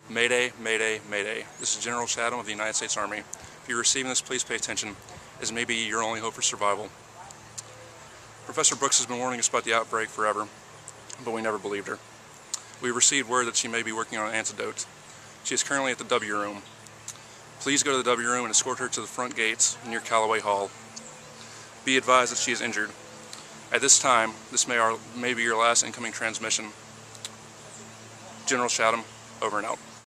Mayday, mayday, mayday. This is General Chatham of the United States Army. If you're receiving this, please pay attention, as may be your only hope for survival. Professor Brooks has been warning us about the outbreak forever, but we never believed her. We received word that she may be working on an antidote. She is currently at the W room. Please go to the W room and escort her to the front gates near Callaway Hall. Be advised that she is injured. At this time, this may be your last incoming transmission. General Chatham, over and out.